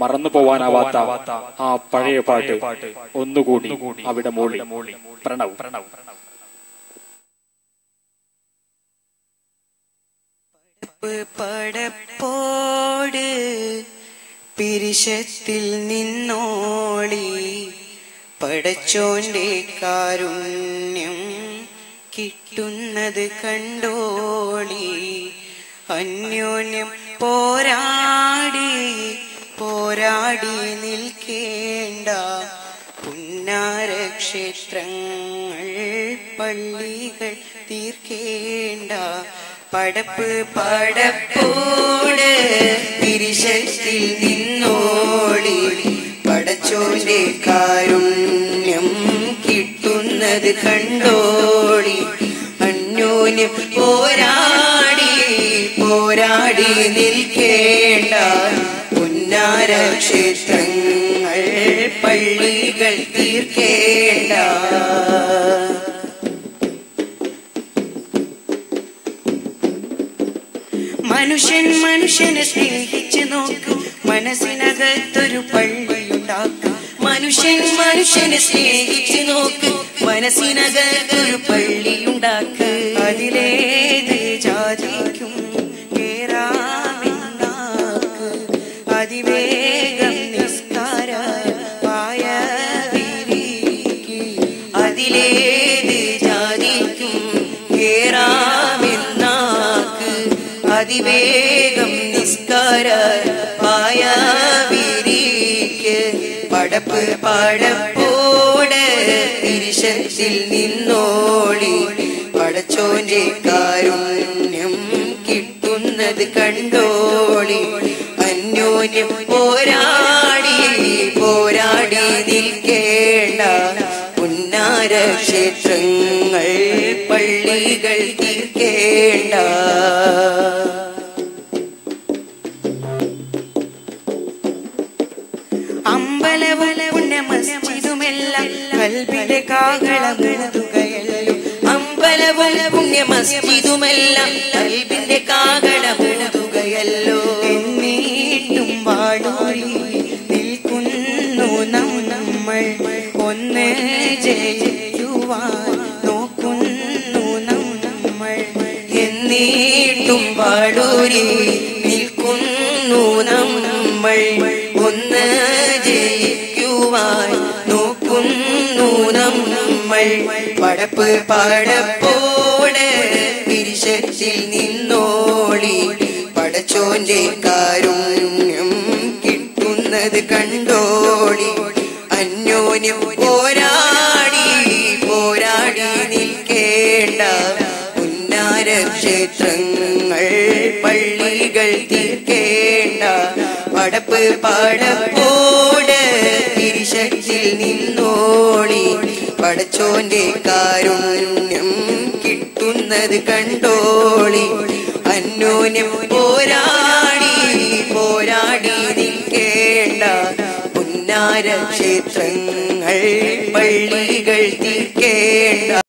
മറന്നു പോവാനാവാത്ത ആ പഴയ പാട്ട് ഒന്നുകൂടി അവിടെ മൂളി. പ്രണവ്. പടപ്പോട് പിരിശത്തിൽ നിന്നോളി പടച്ചോന്റെ കാരുണ്യം കിട്ടുന്നത് കണ്ടോളി. അന്യോന്യം പോരാടി പോരാടി നിൽക്കേണ്ട പുന്നാരക്ഷേത്രങ്ങൾ പള്ളികൾ തീർക്കേണ്ട. പടപ്പോട് പിരിശത്തിൽ നിന്നോളി പടച്ചോന്റെ കാരുണ്യം കിട്ടുന്നത് കണ്ടോളി. അന്യോന്യം പോരാടി പോരാടി നിൽക്കേണ്ട പുന്നാരക്ഷേത്രങ്ങൾ പള്ളികൾ തീർക്കേണ്ട. മനുഷ്യനെ സ്നേഹിച്ചു നോക്കും മനസ്സിനകത്തൊരു പള്ളിയുണ്ടാക്കും. മനുഷ്യനെ സ്നേഹിച്ചു നോക്കും മനസ്സിനകത്തൊരു പള്ളിയുണ്ടാക്ക്. അതിലേത് ജാതിക്കും കേറാമെന്നാക്ക്. അതിവേഗം നിസ്കാരമായ വിരിക്ക്. അതിലേത് ജാതിക്കും കേറാമെന്നാക്ക്. അതിവേഗം നിസ്കാരമായ വിരിക്ക്. പടപ്പോട് പിരിശത്തിൽ നിന്നോളി പടച്ചോന്റെ കാരുണ്യം കിട്ടുന്നത് കണ്ടോളി. അന്യോന്യം പോരാടി പോരാടി നിൽക്കേണ്ട പുന്നാരക്ഷേത്രങ്ങൾ പള്ളികൾ തീർക്കേണ്ട. മസ്ജിദുമെല്ലാം കൽബിന്റെ കാഹളമൂതുകയല്ലോ. അമ്പലവും പുണ്യ മസ്ജിദുമെല്ലാം കൽബിന്റെ കാഹളമൂതുകയല്ലോ. എന്നിട്ടും വാടൂരി നിൽക്കുന്നു നമ്മൾ. ഒന്ന് ജയിക്കുവാൻ നോക്കുന്നു നമ്മൾ. എന്നിട്ടും വാടൂരി നിൽക്കുന്നു നമ്മൾ. ഒന്ന് നോക്കുന്നു നമ്മൾ. പടപ്പോട് പിരിശത്തിൽ നിന്നോളി പടച്ചോന്റെ കാരുണ്യം കിട്ടുന്നത് കണ്ടോളി. അന്യോന്യം പോരാടി പോരാടി നിൽക്കേണ്ട പുന്നാരക്ഷേത്രങ്ങൾ പള്ളികൾ തീർക്കേണ്ട. പടപ്പോട് പിരിശത്തിൽ നിന്നോളി പടച്ചോന്റെ കാരുണ്യം കിട്ടുന്നത് കണ്ടോളി. അന്യോന്യം പോരാടി പോരാടി നിൽക്കേണ്ട പുന്നാരക്ഷേത്രങ്ങൾ പള്ളികൾ തീർക്കേണ്ട.